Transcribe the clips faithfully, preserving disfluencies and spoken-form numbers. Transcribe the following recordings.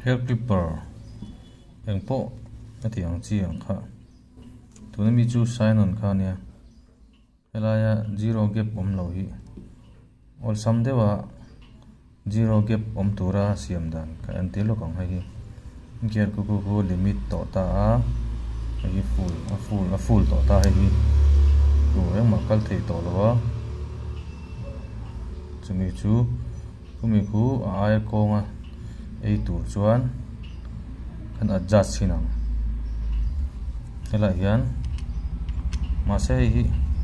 hair clipper eng po ati ang chi ang kha tuna mi chu sign on kha nia helaya zero gap om lo hi ol sam dewa zero gap om tura siam dan ka anti lo kang hi gear ku ku ku limit to ta a hi full a full a full to ta hi ku eng ma kal thei to lo chumi chu kumi khu a ai ko nga ei tur chuan kan adjust hinang hela hian ma se hi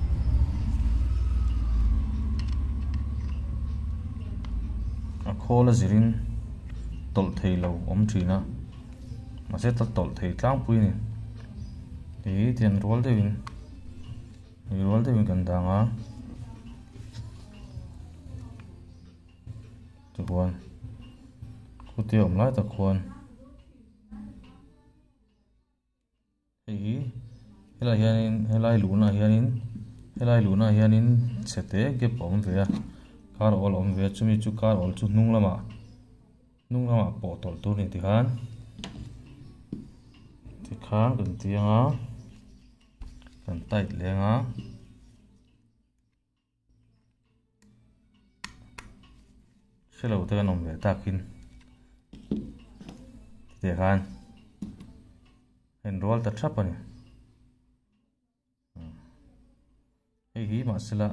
a khola zirin tol thei lo om thina ma se ta tol thei tlang pui ni hi tian rol dewin hi rol dewin kan danga chuan ku te om lai ta khuan hi helai hianin helai luna hianin helai luna hianin chete gap om ve a kar ol om ve chumi chu kar ol chu hnung lama hnung lama po tol tur ni ti khan ti khan kan tianga kan tight lenga selo te kan om ve takin ti khan enroll ta thap ani hei hi ma sila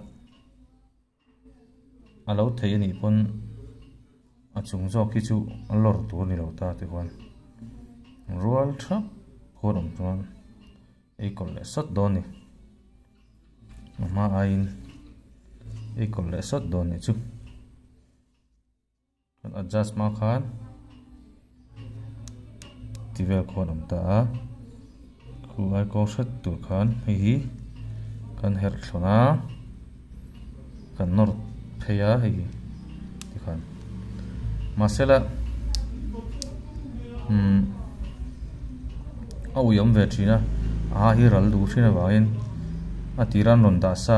alo thei ani pon a chung zo ki chu lor tur ni lo ta ti khan roll thap khorom chuan ei kol le sot don ni ma ain ei kol le sot don ni chu kan adjust ma khan ti vel khorom ta khu ai ko set tur khan hei hi kan her thlona kan nor pheya hei ti khan masela hm au yom ve thina a hi ral du thina wain atiran ron da sa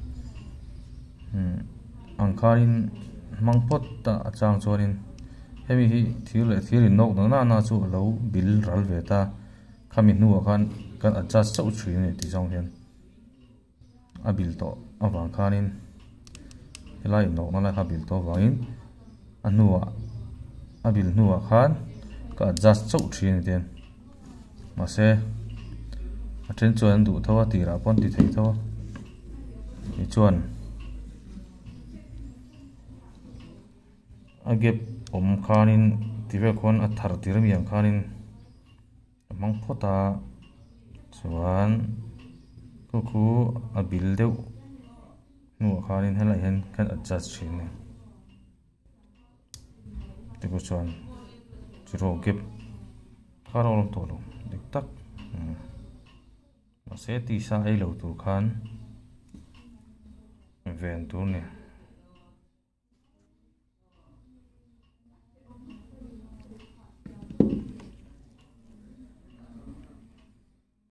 hm angkharin mangpot ta achang chorin hemi hi thil le thil in nok na na chu lo bil ral ve ta khami nu khan kan adjust chau thrin ni ti jong hian a bil to awang khanin helai nok na la kha bil to wangin anuwa a bil nuwa khan ka adjust chau thrin ni ten ma se a then chuan du thawa tira pon ti thei thawa ni chuan a gap om khanin tive khon a thar tir miang khanin mang phota chuan ku khu a bil deuh nu khanin helai hen kan adjust thin ni ti ku chuan zero gap kharol to lo dik tak ma se ti sa ei lo tur khan ven tur ni